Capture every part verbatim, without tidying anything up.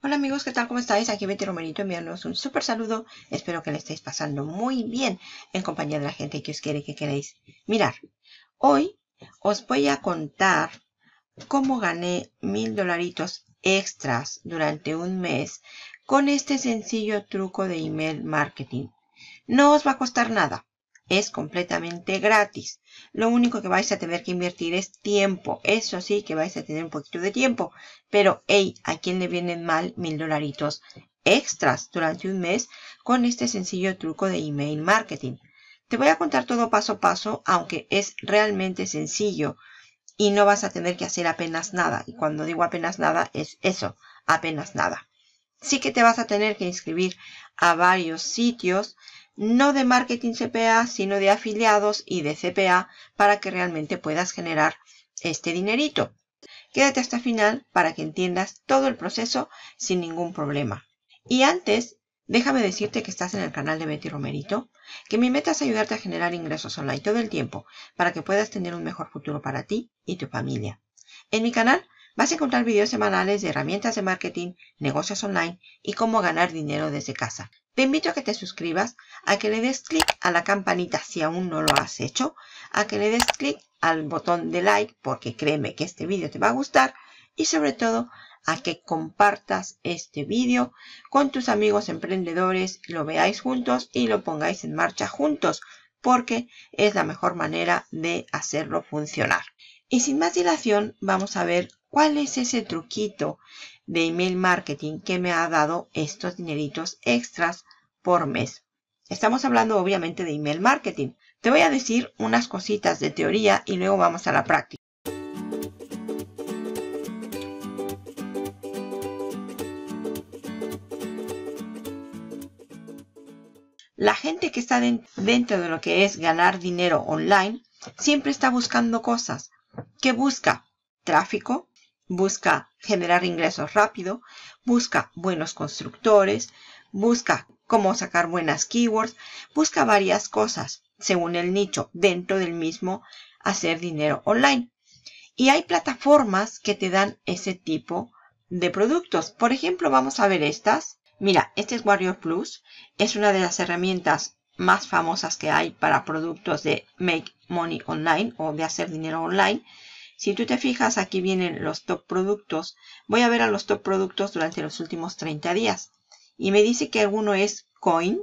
Hola amigos, ¿qué tal? ¿Cómo estáis? Aquí Betty Romerito enviándoos un súper saludo. Espero que le estéis pasando muy bien en compañía de la gente que os quiere y que queréis. Mirar, hoy os voy a contar cómo gané mil dolaritos extras durante un mes con este sencillo truco de email marketing. No os va a costar nada. Es completamente gratis. Lo único que vais a tener que invertir es tiempo. Eso sí que vais a tener un poquito de tiempo. Pero, hey, ¿a quién le vienen mal mil dolaritos extras durante un mes con este sencillo truco de email marketing? Te voy a contar todo paso a paso, aunque es realmente sencillo y no vas a tener que hacer apenas nada. Y cuando digo apenas nada, es eso, apenas nada. Sí que te vas a tener que inscribir a varios sitios, no de marketing C P A, sino de afiliados y de C P A para que realmente puedas generar este dinerito. Quédate hasta el final para que entiendas todo el proceso sin ningún problema. Y antes, déjame decirte que estás en el canal de Betty Romerito, que mi meta es ayudarte a generar ingresos online todo el tiempo para que puedas tener un mejor futuro para ti y tu familia. En mi canal vas a encontrar videos semanales de herramientas de marketing, negocios online y cómo ganar dinero desde casa. Te invito a que te suscribas, a que le des clic a la campanita si aún no lo has hecho, a que le des clic al botón de like porque créeme que este vídeo te va a gustar y sobre todo a que compartas este vídeo con tus amigos emprendedores, lo veáis juntos y lo pongáis en marcha juntos porque es la mejor manera de hacerlo funcionar. Y sin más dilación, vamos a ver cuál es ese truquito de email marketing que me ha dado estos dineritos extras por mes. Estamos hablando obviamente de email marketing. Te voy a decir unas cositas de teoría y luego vamos a la práctica. La gente que está dentro de lo que es ganar dinero online siempre está buscando cosas. ¿Qué busca? Tráfico, busca generar ingresos rápido, busca buenos constructores, busca cómo sacar buenas keywords, busca varias cosas según el nicho dentro del mismo hacer dinero online. Y hay plataformas que te dan ese tipo de productos. Por ejemplo, vamos a ver estas. Mira, este es Warrior Plus. Es una de las herramientas más famosas que hay para productos de make money online o de hacer dinero online. Si tú te fijas, aquí vienen los top productos. Voy a ver a los top productos durante los últimos treinta días. Y me dice que alguno es Coin,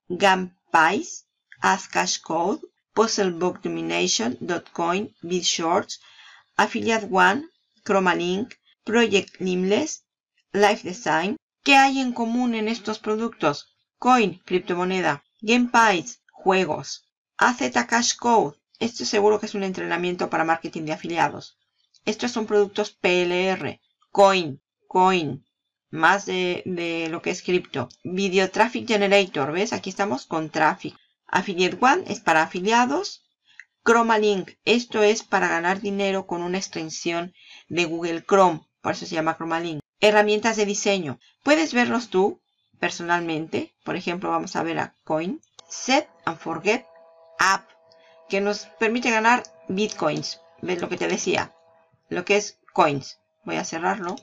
Gunpies, AskCashCode, Puzzlebook Domination, Dotcoin, BitShorts, Affiliate One, Chromalink, Project Nameless, Life Design. ¿Qué hay en común en estos productos? Coin, criptomoneda. Gunpies, juegos. AZCashCode. Esto seguro que es un entrenamiento para marketing de afiliados. Estos son productos P L R. Coin, Coin. Más de, de lo que es cripto. Video Traffic Generator. ¿Ves? Aquí estamos con Traffic. Affiliate One es para afiliados. Chromalink. Esto es para ganar dinero con una extensión de Google Chrome. Por eso se llama Chromalink. Herramientas de diseño. Puedes verlos tú personalmente. Por ejemplo, vamos a ver a Coin. Set and Forget App, que nos permite ganar bitcoins. ¿Ves lo que te decía? Lo que es coins. Voy a cerrarlo.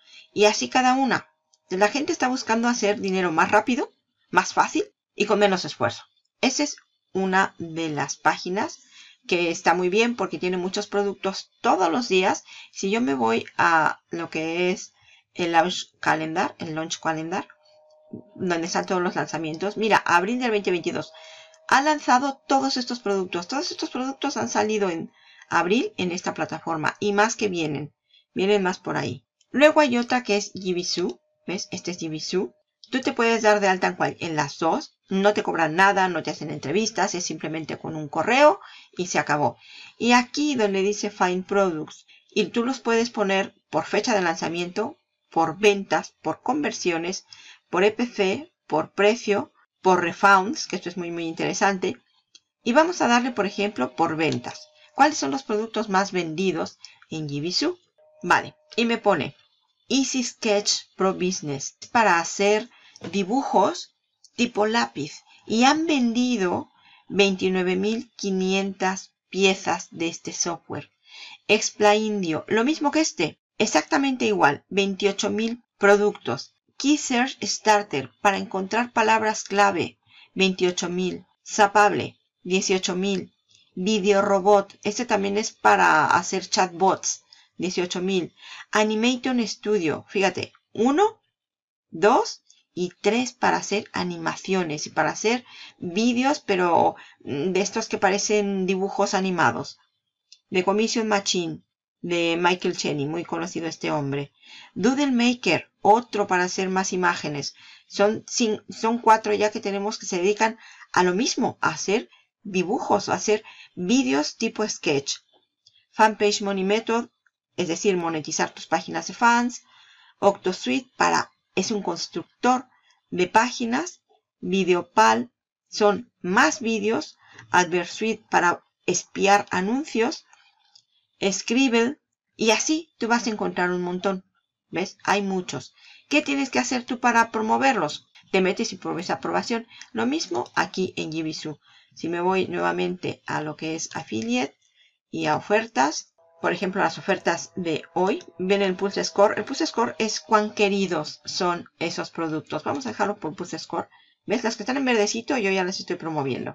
Y así cada una. La gente está buscando hacer dinero más rápido, más fácil y con menos esfuerzo. Esa es una de las páginas que está muy bien porque tiene muchos productos todos los días. Si yo me voy a lo que es el Launch Calendar, el Launch Calendar, donde están todos los lanzamientos. Mira, abril del veinte veintidós. Ha lanzado todos estos productos. Todos estos productos han salido en abril en esta plataforma. Y más que vienen. Vienen más por ahí. Luego hay otra que es Jibisu. ¿Ves? Este es Jibisu. Tú te puedes dar de alta en, cual, en las dos. No te cobran nada, no te hacen entrevistas. Es simplemente con un correo y se acabó. Y aquí donde dice Find Products. Y tú los puedes poner por fecha de lanzamiento, por ventas, por conversiones, por E P C, por precio, por refunds, que esto es muy muy interesante. Y vamos a darle, por ejemplo, por ventas. ¿Cuáles son los productos más vendidos en Jibisu? Vale, y me pone Easy Sketch Pro Business para hacer dibujos tipo lápiz. Y han vendido veintinueve mil quinientas piezas de este software. Explaindio, lo mismo que este, exactamente igual, veintiocho mil productos. Key Search Starter para encontrar palabras clave, veintiocho mil. Zapable, dieciocho mil. Video Robot, este también es para hacer chatbots, dieciocho mil. Animation Studio, fíjate, uno, dos y tres para hacer animaciones y para hacer vídeos, pero de estos que parecen dibujos animados. The Commission Machine, de Michael Cheney, muy conocido este hombre. Doodle Maker, otro para hacer más imágenes. Son, son cuatro ya que tenemos que se dedican a lo mismo, a hacer dibujos, a hacer vídeos tipo sketch. Fanpage Money Method, es decir, monetizar tus páginas de fans. Octosuite para, es un constructor de páginas. Videopal, son más vídeos. Adversuite para espiar anuncios. Scribble, y así tú vas a encontrar un montón. ¿Ves? Hay muchos. ¿Qué tienes que hacer tú para promoverlos? Te metes y pruebas aprobación. Lo mismo aquí en Jibisu. Si me voy nuevamente a lo que es Affiliate y a ofertas, por ejemplo, las ofertas de hoy, ven el Pulse Score. El Pulse Score es cuán queridos son esos productos. Vamos a dejarlo por Pulse Score. ¿Ves? Las que están en verdecito yo ya las estoy promoviendo.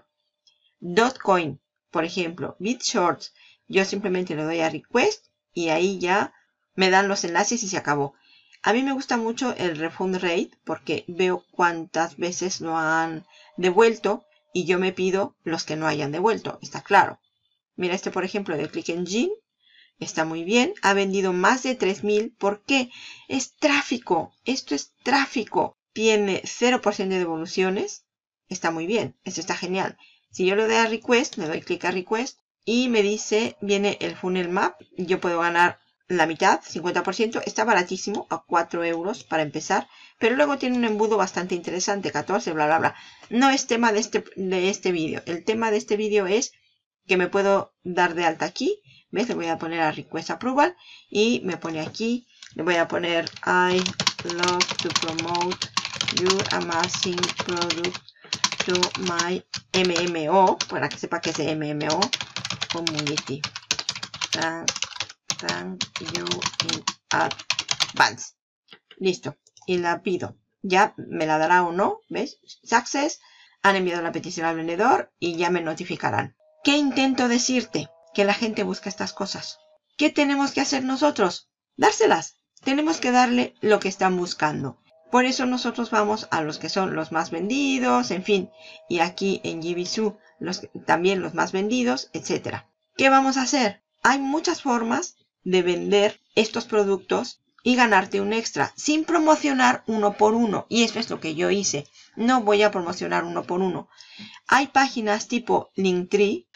Dotcoin, por ejemplo, BitShorts. Yo simplemente le doy a Request y ahí ya me dan los enlaces y se acabó. A mí me gusta mucho el Refund Rate porque veo cuántas veces lo han devuelto y yo me pido los que no hayan devuelto. Está claro. Mira este, por ejemplo, de Click Engine. Está muy bien. Ha vendido más de tres mil. ¿Por qué? Es tráfico. Esto es tráfico. Tiene cero por ciento de devoluciones. Está muy bien. Esto está genial. Si yo le doy a Request, le doy clic a Request y me dice, viene el Funnel Map. Yo puedo ganar la mitad, cincuenta por ciento. Está baratísimo, a cuatro euros para empezar. Pero luego tiene un embudo bastante interesante, catorce, bla, bla, bla. No es tema de este, de este vídeo. El tema de este vídeo es que me puedo dar de alta aquí. ¿Ves? Le voy a poner a Request Approval y me pone aquí. Le voy a poner I love to promote your amazing product to my M M O. Para que sepa que es de M M O. Community. Thank, thank you in advance. Listo. Y la pido. Ya me la dará o no. ¿Ves? Success. Han enviado la petición al vendedor y ya me notificarán. ¿Qué intento decirte? Que la gente busca estas cosas. ¿Qué tenemos que hacer nosotros? Dárselas. Tenemos que darle lo que están buscando. Por eso nosotros vamos a los que son los más vendidos, en fin. Y aquí en Jibisu los, también los más vendidos, etcétera. ¿Qué vamos a hacer? Hay muchas formas de vender estos productos y ganarte un extra sin promocionar uno por uno. Y eso es lo que yo hice. No voy a promocionar uno por uno. Hay páginas tipo Linktree.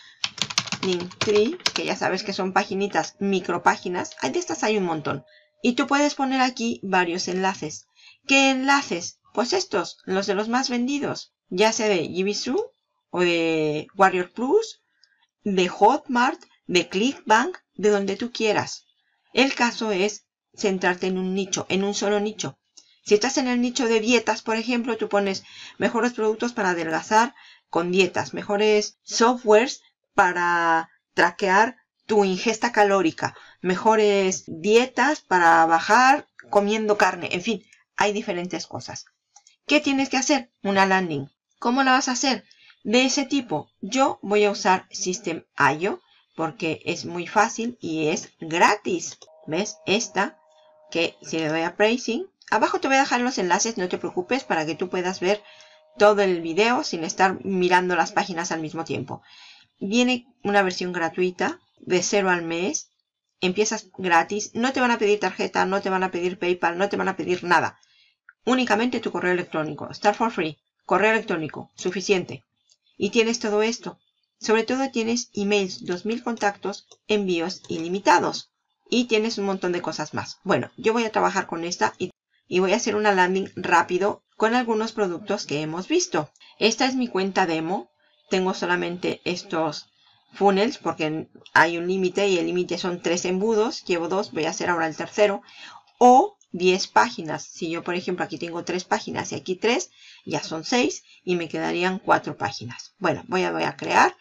Linktree, que ya sabes que son paginitas, micropáginas. De estas hay un montón. Y tú puedes poner aquí varios enlaces. ¿Qué enlaces? Pues estos, los de los más vendidos. Ya sea de Jibisu o de Warrior Plus, de Hotmart, de Clickbank, de donde tú quieras. El caso es centrarte en un nicho, en un solo nicho. Si estás en el nicho de dietas, por ejemplo, tú pones mejores productos para adelgazar con dietas, mejores softwares para traquear tu ingesta calórica, mejores dietas para bajar comiendo carne, en fin, hay diferentes cosas. ¿Qué tienes que hacer? Una landing. ¿Cómo la vas a hacer? De ese tipo, yo voy a usar System punto i o porque es muy fácil y es gratis. ¿Ves? Esta, que si le doy a Pricing, abajo te voy a dejar los enlaces, no te preocupes, para que tú puedas ver todo el video sin estar mirando las páginas al mismo tiempo. Viene una versión gratuita de cero al mes. Empiezas gratis. No te van a pedir tarjeta, no te van a pedir PayPal, no te van a pedir nada. Únicamente tu correo electrónico. Start for free. Correo electrónico. Suficiente. Y tienes todo esto. Sobre todo tienes emails, dos mil contactos, envíos ilimitados. Y tienes un montón de cosas más. Bueno, yo voy a trabajar con esta y, y voy a hacer una landing rápido con algunos productos que hemos visto. Esta es mi cuenta demo. Tengo solamente estos funnels porque hay un límite y el límite son tres embudos. Llevo dos, voy a hacer ahora el tercero. O diez páginas. Si yo, por ejemplo, aquí tengo tres páginas y aquí tres, ya son seis y me quedarían cuatro páginas. Bueno, voy a, voy a crear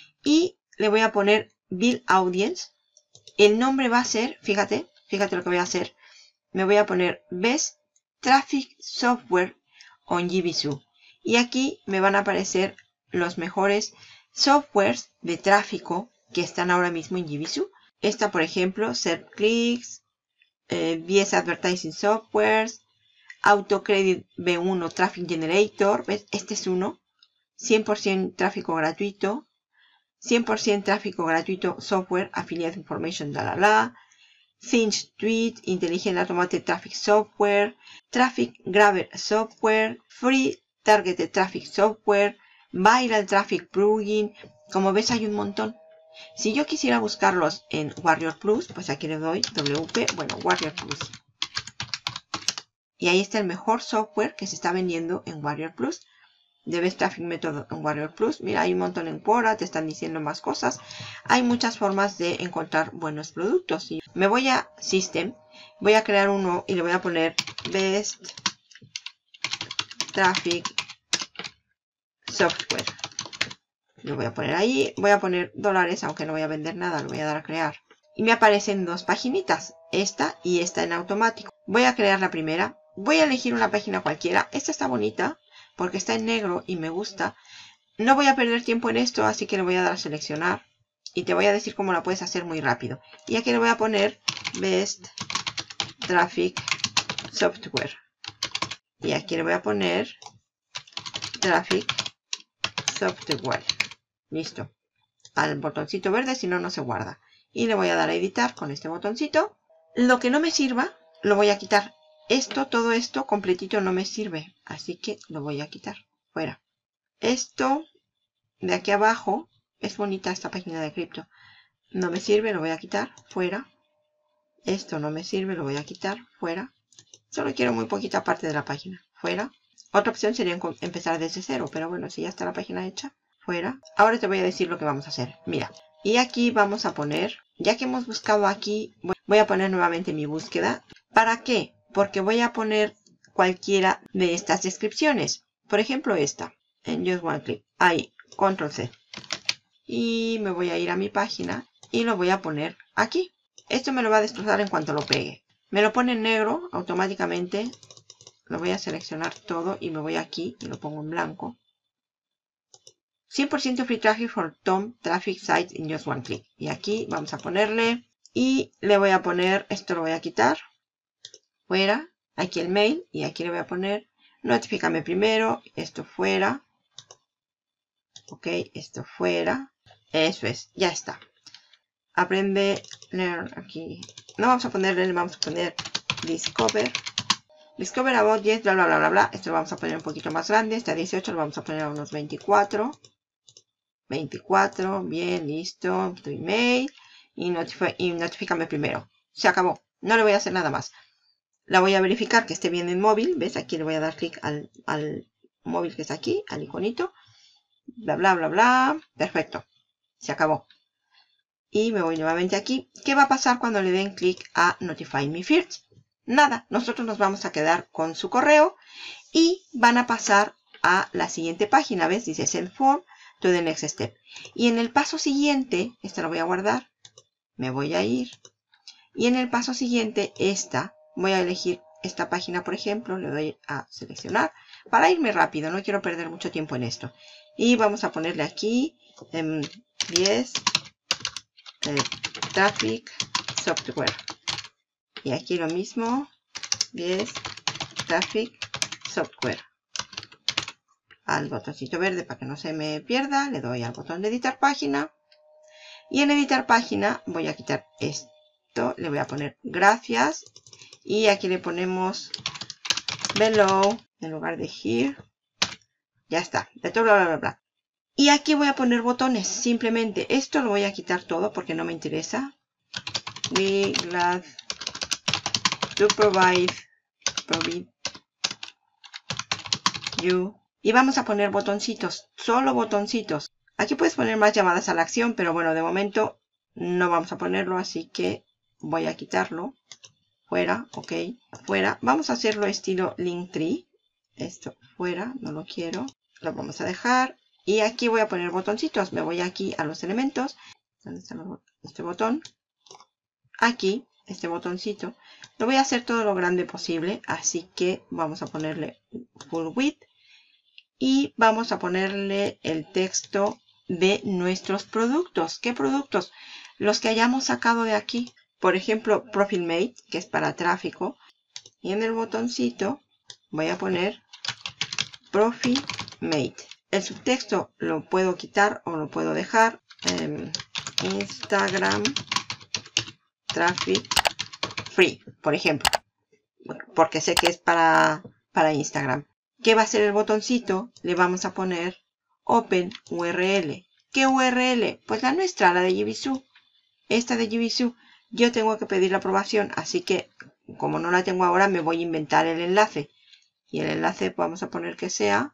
y le voy a poner Build Audience. El nombre va a ser, fíjate, fíjate lo que voy a hacer. Me voy a poner Best Traffic Software on Jibisu. Y aquí me van a aparecer los mejores softwares de tráfico que están ahora mismo en Jibisu. Esta, por ejemplo, ServClicks, eh, V S Advertising Softwares, AutoCredit B uno Traffic Generator. ¿Ves? Este es uno. cien por ciento tráfico gratuito. cien por ciento tráfico gratuito software, Affiliate Information, la la la. Finch Tweet, Intelligent Automated Traffic Software, Traffic Grabber Software, Free Targeted Traffic Software, Viral Traffic Plugin. Como ves hay un montón. Si yo quisiera buscarlos en Warrior Plus, pues aquí le doy W P, bueno, Warrior Plus. Y ahí está el mejor software que se está vendiendo en Warrior Plus. De Best Traffic Method en Warrior Plus. Mira, hay un montón en Quora, te están diciendo más cosas. Hay muchas formas de encontrar buenos productos. Y me voy a System, voy a crear uno y le voy a poner Best Traffic Software. Lo voy a poner ahí, voy a poner dólares, aunque no voy a vender nada, lo voy a dar a crear. Y me aparecen dos paginitas, esta y esta en automático. Voy a crear la primera, voy a elegir una página cualquiera. Esta está bonita, porque está en negro y me gusta. No voy a perder tiempo en esto, así que le voy a dar a seleccionar. Y te voy a decir cómo la puedes hacer muy rápido. Y aquí le voy a poner Best Traffic Software. Y aquí le voy a poner Traffic Software. Listo. Al botoncito verde, si no, no se guarda. Y le voy a dar a editar con este botoncito. Lo que no me sirva, lo voy a quitar. Esto, todo esto completito no me sirve, así que lo voy a quitar, fuera. Esto de aquí abajo, es bonita esta página de cripto, no me sirve, lo voy a quitar, fuera. Esto no me sirve, lo voy a quitar, fuera. Solo quiero muy poquita parte de la página, fuera. Otra opción sería empezar desde cero, pero bueno, si ya está la página hecha, fuera. Ahora te voy a decir lo que vamos a hacer, mira. Y aquí vamos a poner, ya que hemos buscado aquí, voy a poner nuevamente mi búsqueda. ¿Para qué? Porque voy a poner cualquiera de estas descripciones. Por ejemplo, esta. En Just One Click. Ahí. Control C. Y me voy a ir a mi página. Y lo voy a poner aquí. Esto me lo va a destrozar en cuanto lo pegue. Me lo pone en negro automáticamente. Lo voy a seleccionar todo. Y me voy aquí. Y lo pongo en blanco. cien por ciento Free Traffic for Tom Traffic Sites in Just One Click. Y aquí vamos a ponerle. Y le voy a poner. Esto lo voy a quitar. Fuera, aquí el mail, y aquí le voy a poner notifícame primero, esto fuera, ok, esto fuera, eso es, ya está. Aprende, learn aquí, no vamos a ponerle, vamos a poner discover, discover about yes, bla bla bla bla bla, esto lo vamos a poner un poquito más grande, este a dieciocho lo vamos a poner a unos veinticuatro, veinticuatro, bien, listo, tu email, y, notifi y notifícame primero, se acabó, no le voy a hacer nada más. La voy a verificar que esté bien en móvil. ¿Ves? Aquí le voy a dar clic al, al móvil que está aquí, al iconito. Bla, bla, bla, bla. Perfecto. Se acabó. Y me voy nuevamente aquí. ¿Qué va a pasar cuando le den clic a Notify Me First? Nada. Nosotros nos vamos a quedar con su correo y van a pasar a la siguiente página. ¿Ves? Dice Send Form to the next step. Y en el paso siguiente, esta la voy a guardar. Me voy a ir. Y en el paso siguiente, esta... Voy a elegir esta página, por ejemplo, le doy a seleccionar para irme rápido, no quiero perder mucho tiempo en esto. Y vamos a ponerle aquí um, diez eh, Traffic Software. Y aquí lo mismo, diez Traffic Software. Al botoncito verde para que no se me pierda, le doy al botón de editar página. Y en editar página voy a quitar esto, le voy a poner gracias. Y aquí le ponemos below en lugar de here. Ya está. De todo bla bla bla bla. Y aquí voy a poner botones. Simplemente esto lo voy a quitar todo porque no me interesa. We glad to provide, provide you. Y vamos a poner botoncitos. Solo botoncitos. Aquí puedes poner más llamadas a la acción. Pero bueno, de momento no vamos a ponerlo. Así que voy a quitarlo. Fuera, ok, fuera. Vamos a hacerlo estilo Linktree. Esto fuera, no lo quiero. Lo vamos a dejar. Y aquí voy a poner botoncitos. Me voy aquí a los elementos. ¿Dónde está este botón? Aquí, este botoncito. Lo voy a hacer todo lo grande posible, así que vamos a ponerle full width y vamos a ponerle el texto de nuestros productos. ¿Qué productos? Los que hayamos sacado de aquí. Por ejemplo, Profit Mate, que es para tráfico. Y en el botoncito voy a poner Profit Mate. El subtexto lo puedo quitar o lo puedo dejar. Eh, Instagram Traffic Free, por ejemplo. Porque sé que es para, para Instagram. ¿Qué va a ser el botoncito? Le vamos a poner Open U R L. ¿Qué U R L? Pues la nuestra, la de Jibisu. Esta de Jibisu. Yo tengo que pedir la aprobación, así que como no la tengo ahora, me voy a inventar el enlace. Y el enlace vamos a poner que sea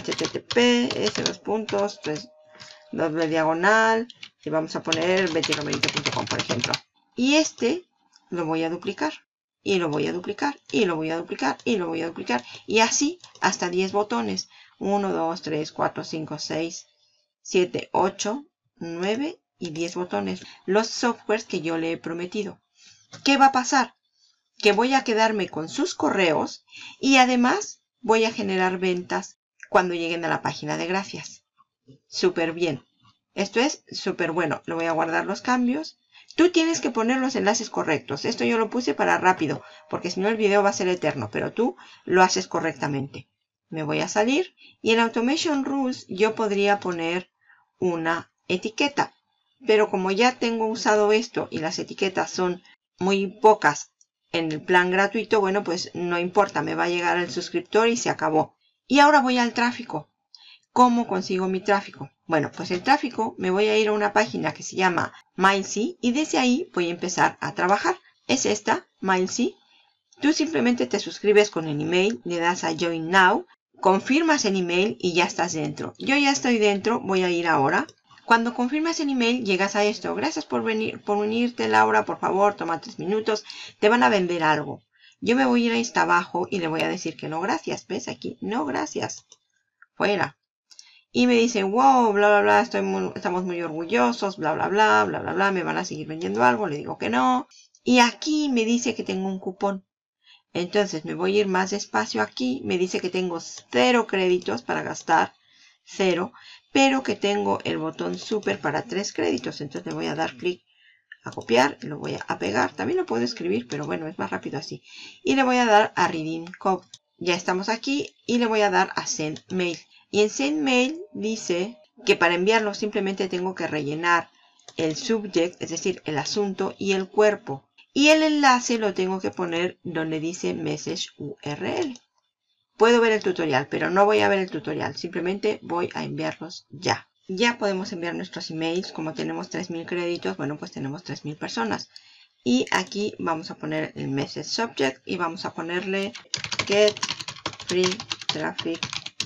https dos puntos tres doble diagonal y vamos a poner betty romerito punto com, por ejemplo. Y este lo voy a duplicar. Y lo voy a duplicar, y lo voy a duplicar, y lo voy a duplicar. Y así hasta diez botones. uno, dos, tres, cuatro, cinco, seis, siete, ocho, nueve y diez botones. Los softwares que yo le he prometido. ¿Qué va a pasar? Que voy a quedarme con sus correos y además voy a generar ventas cuando lleguen a la página de gracias. Súper bien. Esto es súper bueno. Le voy a guardar los cambios. Tú tienes que poner los enlaces correctos. Esto yo lo puse para rápido, porque si no el video va a ser eterno, pero tú lo haces correctamente. Me voy a salir y en Automation Rules yo podría poner una etiqueta. Pero como ya tengo usado esto y las etiquetas son muy pocas en el plan gratuito, bueno, pues no importa, me va a llegar el suscriptor y se acabó. Y ahora voy al tráfico. ¿Cómo consigo mi tráfico? Bueno, pues el tráfico me voy a ir a una página que se llama Milesy y desde ahí voy a empezar a trabajar. Es esta, Milesy. Tú simplemente te suscribes con el email, le das a Join Now, confirmas el email y ya estás dentro. Yo ya estoy dentro, voy a ir ahora. Cuando confirmas el email, llegas a esto. Gracias por venir, por unirte, Laura, por favor, toma tres minutos. Te van a vender algo. Yo me voy a ir ahí hasta abajo y le voy a decir que no, gracias. ¿Ves aquí? No, gracias. Fuera. Y me dicen, wow, bla, bla, bla, estoy muy, estamos muy orgullosos, bla, bla, bla, bla, bla, bla, me van a seguir vendiendo algo, le digo que no. Y aquí me dice que tengo un cupón. Entonces me voy a ir más despacio aquí, me dice que tengo cero créditos para gastar, cero, pero que tengo el botón super para tres créditos. Entonces le voy a dar clic a copiar, lo voy a pegar, también lo puedo escribir, pero bueno, es más rápido así. Y le voy a dar a Redeem Code. Ya estamos aquí y le voy a dar a Send Mail. Y en Send Mail dice que para enviarlo simplemente tengo que rellenar el subject, es decir, el asunto y el cuerpo. Y el enlace lo tengo que poner donde dice Message U R L. Puedo ver el tutorial, pero no voy a ver el tutorial. Simplemente voy a enviarlos ya. Ya podemos enviar nuestros emails. Como tenemos tres mil créditos, bueno, pues tenemos tres mil personas. Y aquí vamos a poner el Message Subject y vamos a ponerle Get Free Traffic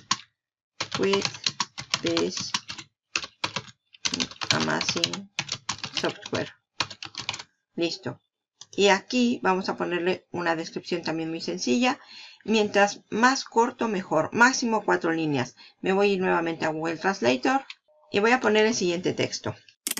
with this amazing software. Listo. Y aquí vamos a ponerle una descripción también muy sencilla. Mientras más corto, mejor. Máximo cuatro líneas. Me voy a ir nuevamente a Google Translator y voy a poner el siguiente texto.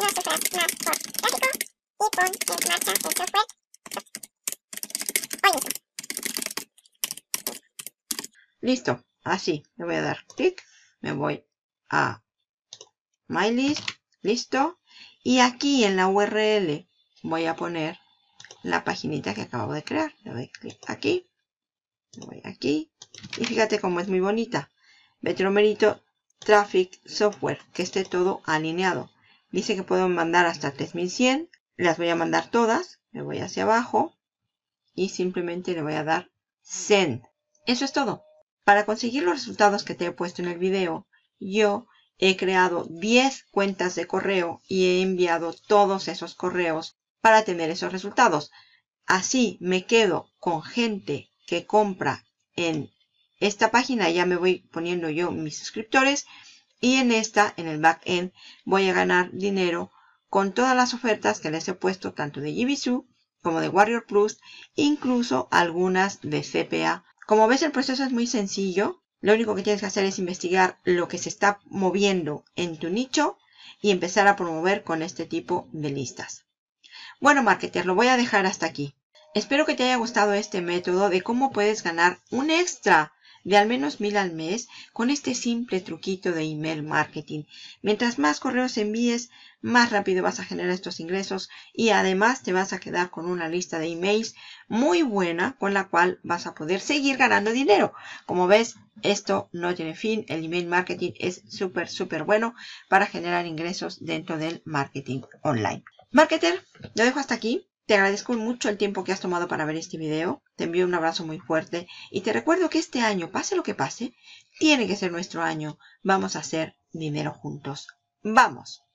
Listo. Así. Le voy a dar clic. Me voy a My List. Listo. Y aquí en la U R L voy a poner la paginita que acabo de crear. Le doy clic aquí. Le voy aquí. Y fíjate cómo es muy bonita. Betty Romerito Traffic Software. Que esté todo alineado. Dice que puedo mandar hasta tres mil cien. Las voy a mandar todas. Me voy hacia abajo. Y simplemente le voy a dar Send. Eso es todo. Para conseguir los resultados que te he puesto en el video, yo he creado diez cuentas de correo y he enviado todos esos correos para tener esos resultados. Así me quedo con gente que compra en esta página. Ya me voy poniendo yo mis suscriptores. Y en esta, en el backend, voy a ganar dinero con todas las ofertas que les he puesto, tanto de Jibisu como de Warrior Plus, incluso algunas de C P A. Como ves, el proceso es muy sencillo. Lo único que tienes que hacer es investigar lo que se está moviendo en tu nicho y empezar a promover con este tipo de listas. Bueno, marketer, lo voy a dejar hasta aquí. Espero que te haya gustado este método de cómo puedes ganar un extra de al menos mil al mes con este simple truquito de email marketing. Mientras más correos envíes, más rápido vas a generar estos ingresos y además te vas a quedar con una lista de emails muy buena con la cual vas a poder seguir ganando dinero. Como ves, esto no tiene fin. El email marketing es súper, súper bueno para generar ingresos dentro del marketing online. Marketer, lo dejo hasta aquí. Te agradezco mucho el tiempo que has tomado para ver este video. Te envío un abrazo muy fuerte y te recuerdo que este año, pase lo que pase, tiene que ser nuestro año. Vamos a hacer dinero juntos. ¡Vamos!